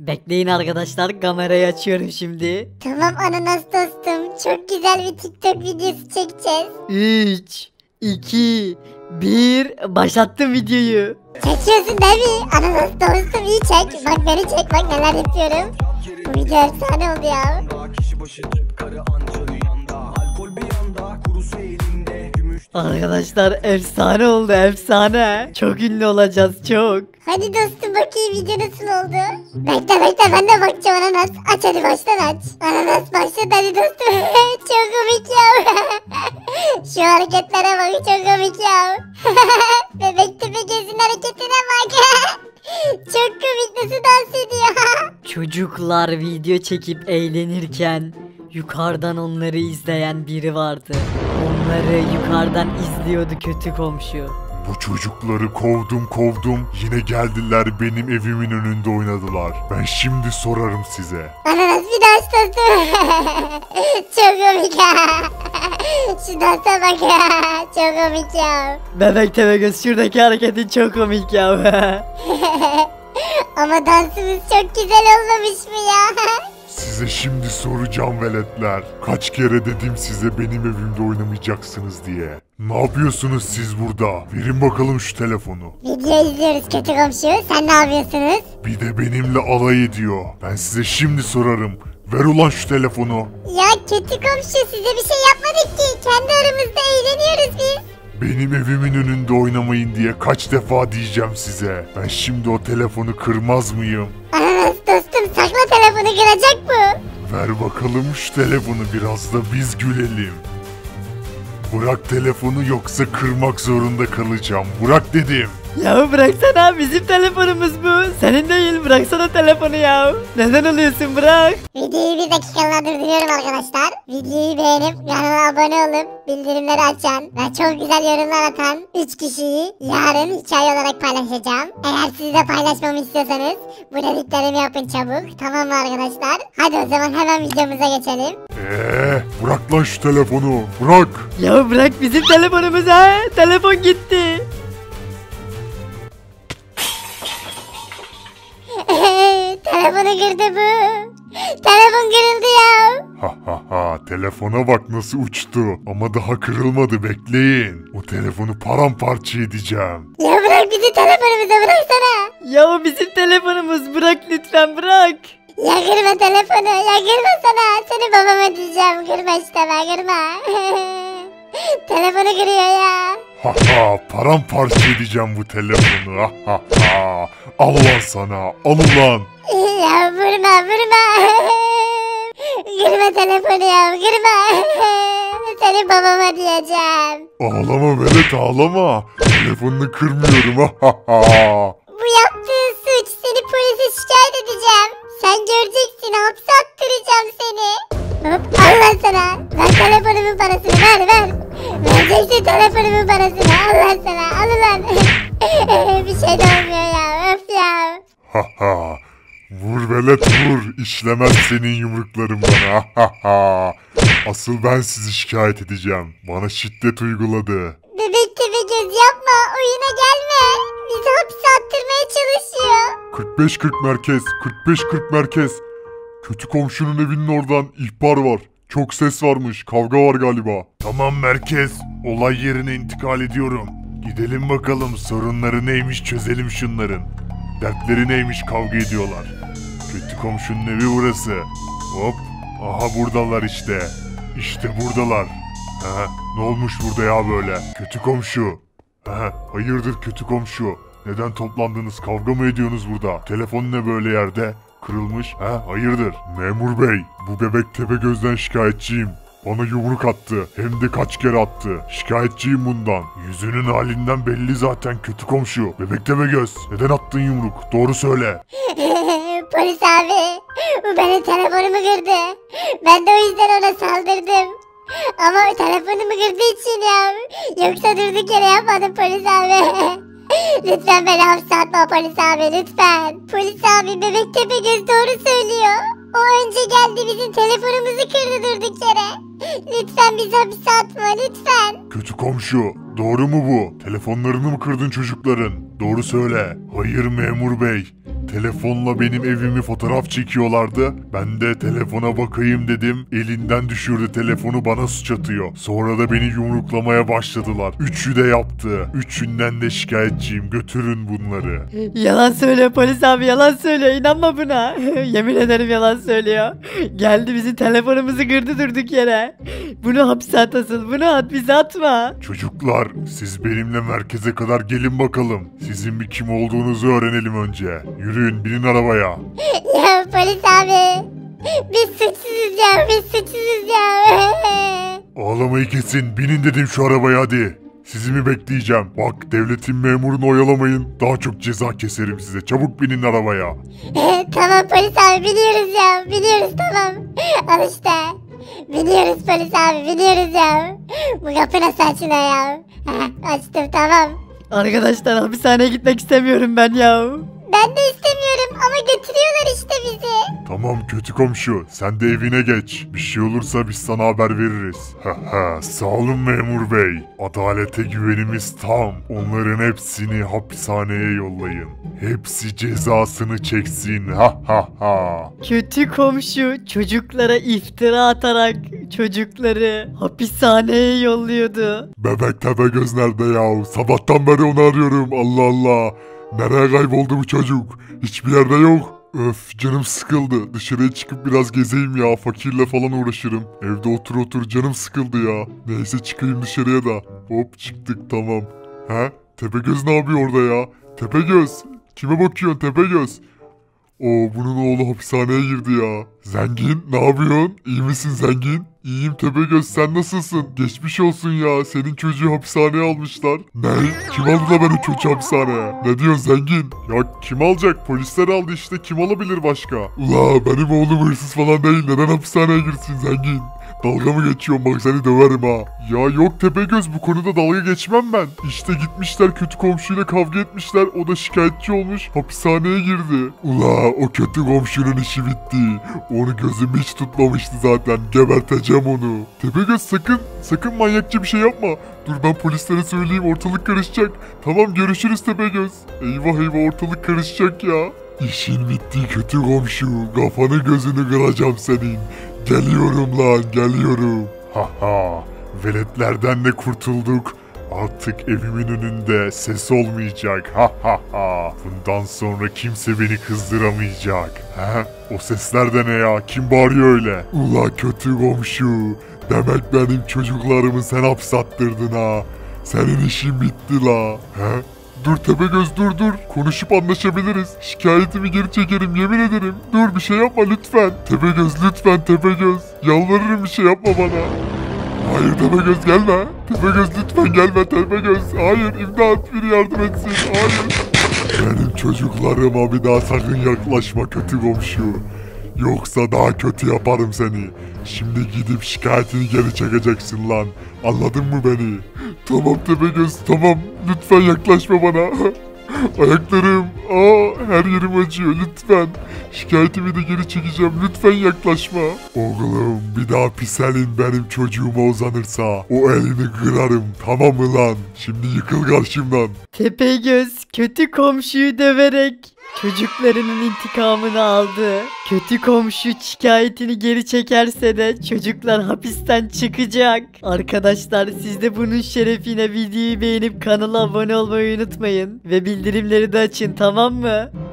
Bekleyin arkadaşlar, kamerayı açıyorum şimdi. Tamam ananas dostum. Çok güzel bir TikTok videosu çekeceğiz. 3, 2, 1, başlattım videoyu. Çekiyorsun değil mi? Ananas dostum iyi çek. Bak beni çek, bak neler yapıyorum. Bu video efsane oldu ya. Arkadaşlar efsane oldu, efsane. Çok ünlü olacağız, çok. Hadi dostum bakayım video nasıl oldu? Bekle ben de bakacağım ananas. Aç hadi baştan aç. Ananas başladı hadi dostum. Çok komik ya. Şu hareketlere bak çok komik ya. Bebek tepe gözün hareketine bak. Çok komik nasıl dans ediyor. Çocuklar video çekip eğlenirken yukarıdan onları izleyen biri vardı. Onları yukarıdan izliyordu kötü komşu. Bu çocukları kovdum yine geldiler benim evimin önünde oynadılar. Ben şimdi sorarım size. Ananas bir daha aç dostum. Çok komik ya. Şu dansa bak ya. Çok komik ya. Bebek Tepegöz, şuradaki hareketin çok komik ya. Ama dansımız çok güzel olmamış mı ya? Size şimdi soracağım veletler. Kaç kere dedim size benim evimde oynamayacaksınız diye. Ne yapıyorsunuz siz burada? Verin bakalım şu telefonu. Video izliyoruz kötü komşu. Sen ne yapıyorsunuz? Bir de benimle alay ediyor. Ben size şimdi sorarım. Ver ulan şu telefonu. Ya kötü komşu size bir şey yapmadık ki. Kendi aramızda eğleniyoruz biz. Benim evimin önünde oynamayın diye kaç defa diyeceğim size. Ben şimdi o telefonu kırmaz mıyım? Ananas dostum sakla telefonu kıracak bu. Ver bakalım şu telefonu, biraz da biz gülelim. Bırak telefonu yoksa kırmak zorunda kalacağım. Bırak dedim. Ya bıraksana, bizim telefonumuz bu. Senin değil, bıraksana telefonu ya. Neden alıyorsun, bırak. Videoyu bir dakikalığına durduruyorum arkadaşlar. Videoyu beğenip kanala abone olup bildirimleri açan ve çok güzel yorumlar atan 3 kişiyi yarın hikaye olarak paylaşacağım. Eğer siz de paylaşmamı istiyorsanız bu dediklerimi yapın çabuk. Tamam mı arkadaşlar? Hadi o zaman hemen videomuza geçelim. Bırak lan şu telefonu. Bırak. Ya bırak bizim telefonumuzu, ha. Telefon gitti. Telefonu kırdı bu. Telefon kırıldı ya. Telefona bak nasıl uçtu. Ama daha kırılmadı, bekleyin. O telefonu paramparça edeceğim. Ya bırak bizi telefonumuza, bıraksana. Ya o bizim telefonumuz, bırak lütfen, bırak. Ya kırma telefonu, ya kırma sana. Seni babama diyeceğim, kırma işte ben, kırma. Telefonu kırıyor ya. Paramparça edeceğim bu telefonu. Al lan sana, al ulan. Ya vurma. Kırma telefonu ya, kırma. Seni babama diyeceğim. Ağlama velet, ağlama. Telefonunu kırmıyorum. Bu yaptığın suç, seni polise şikayet edeceğim. Sen göreceksin, hapse attıracağım seni. Hop, al lan sana. Ver telefonumun parasını, ver. Vereceksin telefonumun parasını, al lan sana, al ulan. Bir şey de olmuyor ya, öf ya. Vur velet vur. İşlemez senin yumrukların bana. Asıl ben sizi şikayet edeceğim. Bana şiddet uyguladı. Bebek Tepegöz yapma, oyuna gelme. Bizi hapse attırmaya çalışıyor. 45-40 merkez, 45-40 merkez. Kötü komşunun evinin oradan ihbar var. Çok ses varmış, kavga var galiba. Tamam merkez, olay yerine intikal ediyorum. Gidelim bakalım, sorunları neymiş çözelim şunların. Dertleri neymiş, kavga ediyorlar. Kötü komşunun evi burası. Hop, aha buradalar işte. İşte buradalar. Ne olmuş burada ya böyle? Kötü komşu. Hayırdır kötü komşu? Neden toplandınız, kavga mı ediyorsunuz burada? Telefon ne böyle yerde? Kırılmış. Hayırdır? Memur bey, bu bebek Tepegöz'den şikayetçiyim. Bana yumruk attı. Hem de kaç kere attı. Şikayetçiyim bundan. Yüzünün halinden belli zaten kötü komşu. Bebek Tepegöz, neden attın yumruk? Doğru söyle. Polis abi, bu benim telefonumu kırdı. Ben de o yüzden ona saldırdım. Ama telefonumu kırdığı için ya. Yoksa durduk yere yapmadım polis abi. Lütfen beni hapse atma polis abi, lütfen. Polis abi, bebek Tepegöz doğru söylüyor. O önce geldi, bizim telefonumuzu kırdı durduk yere. Lütfen bizi hapse atma, lütfen. Kötü komşu, doğru mu bu? Telefonlarını mı kırdın çocukların? Doğru söyle. Hayır memur bey. Telefonla benim evimi fotoğraf çekiyorlardı. Ben de telefona bakayım dedim. Elinden düşürdü telefonu, bana suç atıyor. Sonra da beni yumruklamaya başladılar. Üçü de yaptı. Üçünden de şikayetçiyim. Götürün bunları. Yalan söylüyor polis abi, yalan söylüyor, inanma buna. Yemin ederim yalan söylüyor. Geldi bizim telefonumuzu kırdı durduk yere. Bunu hapse atasın, bunu at, bizi atma. Çocuklar, siz benimle merkeze kadar gelin bakalım. Sizin bir kim olduğunuzu öğrenelim önce. Yürüyün, binin arabaya. Ya polis abi. Biz suçsuzuz ya, biz suçsuzuz ya. Ağlamayı kesin, binin dedim şu arabaya hadi. Sizi mi bekleyeceğim? Bak, devletin memurunu oyalamayın. Daha çok ceza keserim size. Çabuk binin arabaya. Tamam polis abi, biniyoruz ya, biniyoruz tamam. Al işte. Biniyoruz polis abi, biniyoruz ya. Bu kapı nasıl açılıyor ya? Açtım tamam. Arkadaşlar hapishaneye gitmek istemiyorum ben ya. Ben de istemiyorum ama götürüyorlar işte bizi. Tamam kötü komşu, sen de evine geç. Bir şey olursa biz sana haber veririz. Sağ olun memur bey. Adalete güvenimiz tam. Onların hepsini hapishaneye yollayın. Hepsi cezasını çeksin. Kötü komşu çocuklara iftira atarak çocukları hapishaneye yolluyordu. Bebek Tepegöz nerede ya? Sabahtan beri onu arıyorum. Allah Allah. Nereye kayboldu bu çocuk? Hiçbir yerde yok. Öf, canım sıkıldı. Dışarıya çıkıp biraz gezeyim ya. Fakirle falan uğraşırım. Evde otur otur canım sıkıldı ya. Neyse çıkayım dışarıya da. Hop çıktık tamam. Tepegöz ne yapıyor orada ya? Tepegöz. Kime bakıyorsun Tepegöz? Bunun oğlu hapishaneye girdi ya. Zengin ne yapıyorsun? İyi misin zengin? İyiyim Tepegöz, sen nasılsın? Geçmiş olsun ya, senin çocuğu hapishaneye almışlar. Ne? Kim aldı da benim çocuğu hapishaneye? Ne diyorsun zengin? Ya kim alacak? Polisler aldı işte, kim alabilir başka? Ula benim oğlum hırsız falan değil, neden hapishaneye girsin zengin? Dalga mı geçiyorsun, bak seni döverim ha. Ya yok Tepegöz, bu konuda dalga geçmem ben. İşte gitmişler kötü komşuyla kavga etmişler, o da şikayetçi olmuş, hapishaneye girdi. Ula o kötü komşunun işi bitti. Onu gözüm hiç tutmamıştı zaten, geberteceğim onu. Tepegöz sakın manyakça bir şey yapma. Dur ben polislere söyleyeyim, ortalık karışacak. Tamam görüşürüz Tepegöz. Eyvah ortalık karışacak ya. İşin bitti kötü komşu, kafanı gözünü kıracağım senin. Geliyorum lan geliyorum. Veletlerden de kurtulduk. Artık evimin önünde ses olmayacak. Bundan sonra kimse beni kızdıramayacak. O sesler de ne ya? Kim bağırıyor öyle? Ula kötü komşu. Demek benim çocuklarımı sen hapsattırdın ha. Senin işin bitti la. Dur Tepegöz dur. Konuşup anlaşabiliriz. Şikayetimi geri çekerim yemin ederim. Dur bir şey yapma lütfen. Tepegöz lütfen Tepegöz. Yalvarırım bir şey yapma bana. Hayır Tepegöz gelme. Tepegöz lütfen gelme Tepegöz. Hayır imdat, biri yardım etsin. Hayır. Benim çocuklarıma bir daha sakın yaklaşma kötü komşu. Yoksa daha kötü yaparım seni. Şimdi gidip şikayetini geri çekeceksin lan. Anladın mı beni? Tamam Tepegöz tamam. Lütfen yaklaşma bana. Ayaklarım, her yerim acıyor lütfen. Şikayetimi de geri çekeceğim, lütfen yaklaşma. Oğlum bir daha pis elin benim çocuğuma uzanırsa o elini kırarım, tamam mı lan? Şimdi yıkıl karşımdan. Tepegöz kötü komşuyu döverek çocuklarının intikamını aldı. Kötü komşu şikayetini geri çekerse de çocuklar hapisten çıkacak. Arkadaşlar siz de bunun şerefine videoyu beğenip kanala abone olmayı unutmayın. Ve bildirimleri de açın, tamam mı?